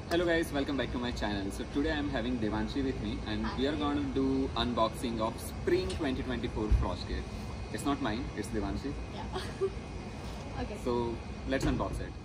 Hello guys, welcome back to my channel. So today I am having Devanshi with me and we are going to do unboxing of Spring 2024 Frost Kit. It's not mine, it's Devanshi. Yeah. Okay. So let's unbox it.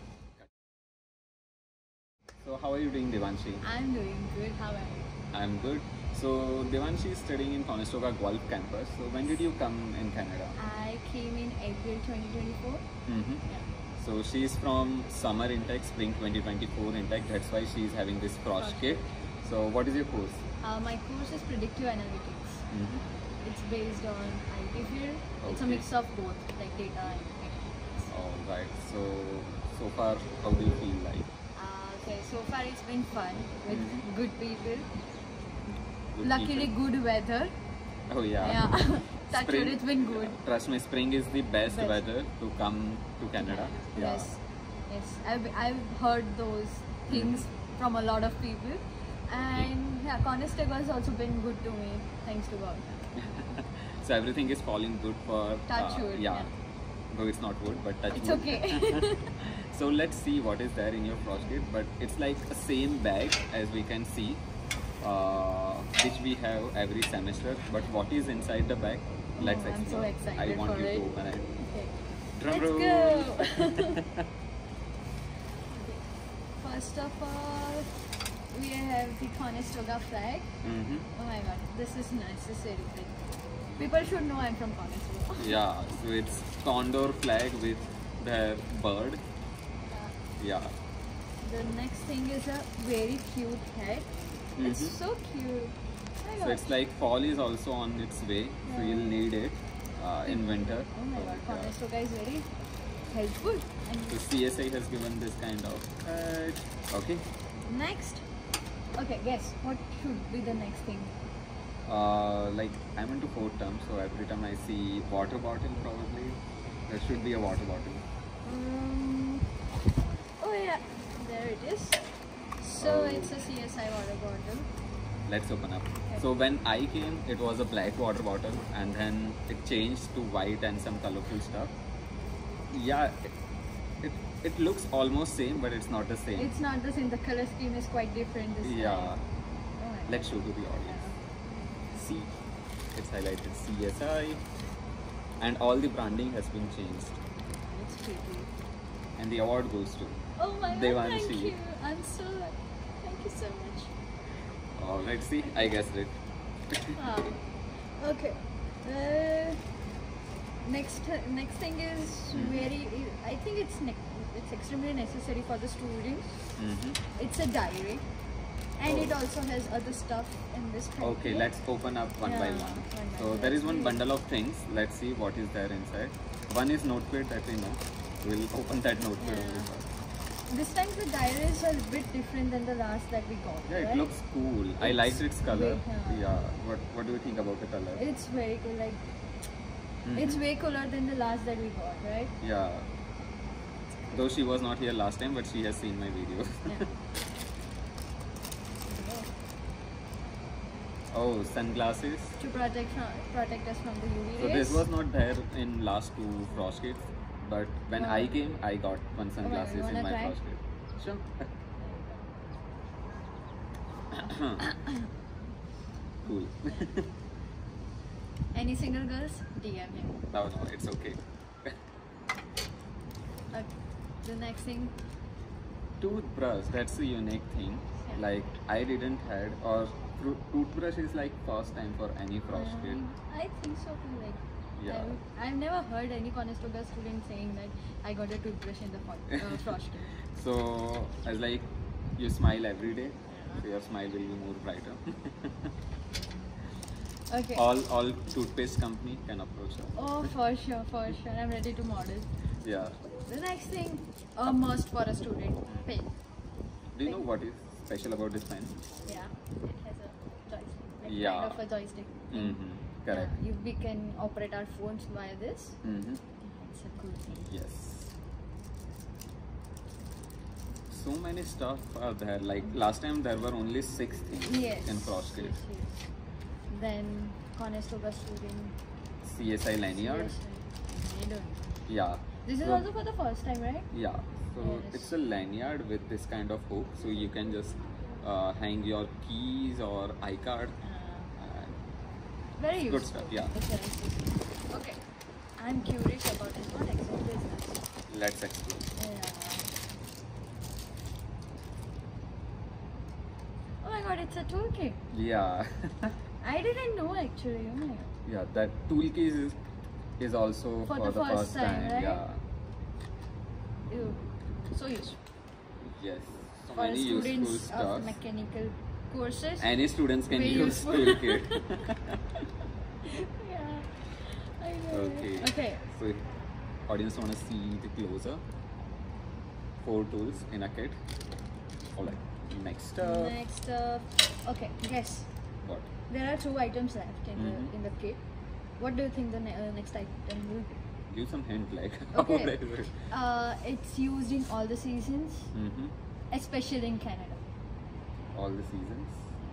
So how are you doing, Devanshi? I'm doing good. How are you? I'm good. So Devanshi is studying in Conestoga Guelph campus. So when did you come in Canada? I came in April 2024. Yeah. So she is from summer intake, spring 2024 intake. That's why she is having this Frost Kit. So what is your course? My course is Predictive Analytics. It's based on IT field. It's a Okay. mix of both, like data and analytics. Alright. So far, how do you feel like? Okay, so far it's been fun with good people. Good Luckily, people? good weather. Oh yeah. Yeah. Touch Spring- wood, it's been good. Trust me, spring is the best Best. weather to come to Canada. Yeah. Yes. Yes. I've heard those things from a lot of people. And yeah, Conestoga has also been good to me, thanks to God. So everything is falling good for Touch wood, yeah. yeah. Though it's not wood, but touch It's wood. okay. So let's see what is there in your Frost Kit. But it's like the same bag as we can see, which we have every semester. But what is inside the bag? Let's I'm so explore. excited I want for you it. to open it. Okay. Drum Let's roll. go. First of all, we have the Conestoga flag. Oh my God, this is necessary. Like, people should know I'm from Conestoga. Yeah, so it's condor flag with the bird. Yeah. The next thing is a very cute hat. It's so cute. Oh my So God. it's like fall is also on its way, so Yeah. you'll need it in winter. Oh my God, So, yeah. Conestoga is very helpful. And So CSI has given this kind of okay. next, okay, guess what should be the next thing? Like I'm into fourth term, so every time I see water bottle, probably there should be a water bottle. Oh yeah, there it is. So Oh. it's a CSI water bottle. Let's open up. So when I came, it was a black water bottle, and then it changed to white and some colorful stuff. Yeah, it looks almost same, but it's not the same. It's not the same. The color scheme is quite different this Yeah. time. Oh my Let's show to the audience. See, it's highlighted CSI, and all the branding has been changed, God, it's pretty. and the award goes to. Oh my God, Devanshi. thank you. I'm so, thank you so much. Let's see. I guessed it. Ah, okay. Next thing is very. I think it's extremely necessary for the students. It's a diary, and it also has other stuff in this packet. Okay, let's open up one by Yeah, one. one by So one. there is Let's one see. bundle of things. Let's see what is there inside. One is notepad that we know. We'll open that notepad Yeah. only first. This time the diary is a bit different than the last that we got. Yeah, it right? looks cool. I It's liked its color. way- Yeah. What do you think about the color? It's very cool. Like it's way cooler than the last that we got, right? Yeah. Though she was not here last time, but she has seen my video. Yeah. Oh, sunglasses. To protect us from the UV So rays. this was not there in last two Frost Kits, but when I came, I got one sunglasses wanna in my try? Frost Kit. Sure. Cool. Any single girls? DM him. No, it's okay. Okay. The next thing. Toothbrush, that's a unique thing. Yeah. Like I didn't had, or toothbrush is like first time for any Frost Kit. I think so too. Like Yeah. I've never heard any Conestoga student saying that I got a toothbrush in the Frost Kit. So I was like, you smile every day, so your smile will be more brighter. Okay. all toothpaste company can approach her. Oh, for sure, for sure. I'm ready to model. Yeah. The next thing, a must for a student, pen. Do you know what is special about this pen? Yeah, it has a joystick. Like Yeah. kind of a joystick. Correct. Yeah, we can operate our phones via this. It's a cool thing. Yes. So many stuff are there. Like last time there were only 6 things Yes. in Frost Kit. Yes, yes. Then Conestoga student. CSI lanyard. Yes, I don't. Yeah. This is So- also for the first time, right? Yeah, so Yes. it's a lanyard with this kind of hook, so you can just hang your keys or iCard. And Very Good useful. stuff, yeah. It's very useful. Okay. I'm curious about this. What exactly is this? Let's explore. Yeah. Oh my god, it's a toolkit. Yeah, I didn't know actually. Oh my god. yeah. That toolkit is also For for the the first first time, time. right? Yeah. Ew. So useful. Yes. So For many useful students stuff. of mechanical courses. Any students can Very use useful. toolkit. Yeah. I know. Okay. Okay. So if audience wanna see the closer, 4 tools in a kit. Alright. Next up. Next up. Okay. Guess. What? There are 2 items left in Mhm. the kit. What do you think the next item will be? Give some hint like. Okay. What is it? It's used in all the seasons, Mm-hmm. especially in Canada. All the seasons.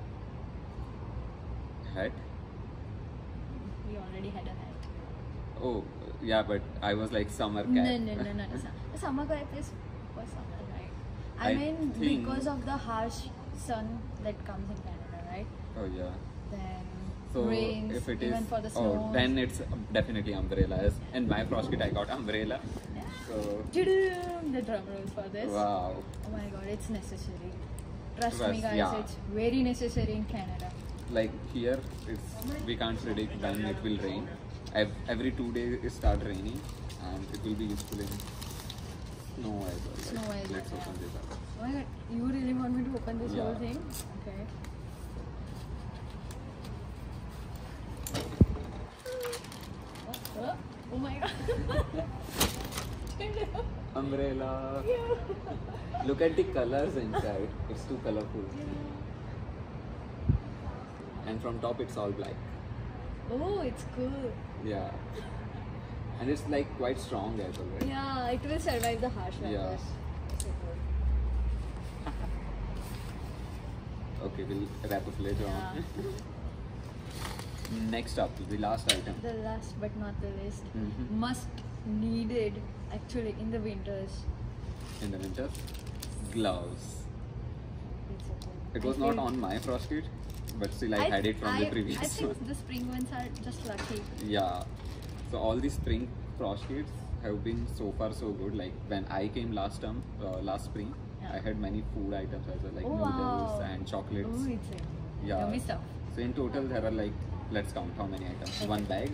Hat. We already had a hat. Oh, yeah, but I was like summer No, cat. no, no, no, no. The summer cap is for summer, right? I I mean, think- because of the harsh sun that comes in Canada, right? Oh yeah. Then So rains, if it is, even for the snow. oh, then it's definitely umbrellas. And my frost kit, I got umbrella. Yeah. So The drum roll for this. wow. Oh my god, it's necessary. Trust me, Trust, guys, yeah. it's very necessary in Canada. Like here, it's we can't predict when it will rain. Every 2 days it start raining, and it will be useful in snow as well. Right? Snow as well, Let's open yeah. this up. Oh my god, you really want me to open this Yeah. whole thing? Okay. Oh my god. Umbrella. Yeah. Look at the colors inside. It's too colorful. And from top, it's all black. Oh, it's cool. Yeah. And it's like quite strong as well, right? Yeah, it will survive the harsh Yeah. weathers. So cool. Okay, we'll wrap up later on. Yeah. Next up, the last item. The last but not the least, Mhm. must needed actually in the winters. In the winter, gloves. It's a cool. It was I not feel- on my frost kit, but still I had it from the previous I think one. the spring ones are just lucky. Yeah. So all the spring frost kits have been so far so good. Like when I came last term, last spring, Yeah. I had many food items as well, like Oh, noodles wow. and chocolates. Oh, it's a Yeah. yummy stuff. So in total there are like, let's count how many items. Okay. 1 bag,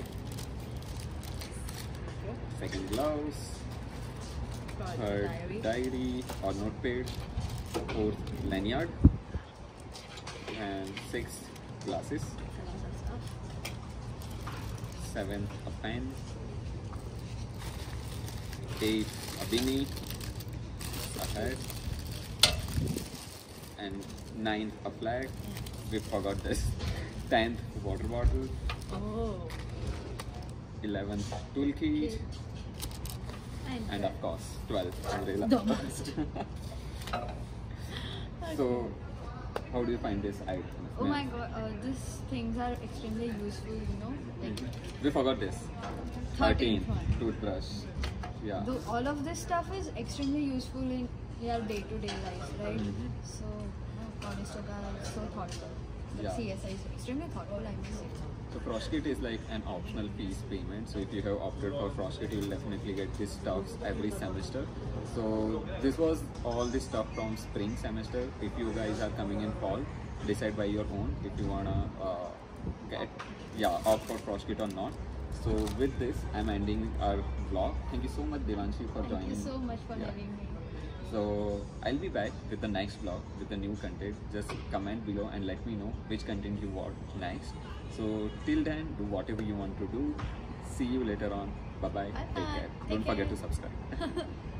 second gloves, third diary or notepad, fourth lanyard, and 6 glasses, 7 a pen, 8 a beanie, a hat, and 9 a flag. We forgot this. 10th water bottle, Oh. 11th toolkit, and of course 12th umbrella. The must. So, how do you find this item? Oh my god, these things are extremely useful, you know. Like, We forgot this. 13th one. Toothbrush. Yeah. all of this stuff is extremely useful in your day-to-day life, right? Mhm. So, Conestoga is so thoughtful. The Yeah. CSI is extremely thoughtful, I must say. So frost kit is like an optional fees payment. So if you have opted for frost kit, you will definitely get this stuff every semester. So this was all the stuff from spring semester. If you guys are coming in fall, decide by your own if you wanna opt for frost kit or not. So with this, I'm ending our vlog. Thank you so much, Devanshi, for Thank joining. you so much for Yeah. having me. So I'll be back with the next vlog with the new content. Just comment below and let me know which content you want next. So till then, do whatever you want to do. See you later on. Bye bye. Bye-bye. Take care. Take Don't forget care. to subscribe.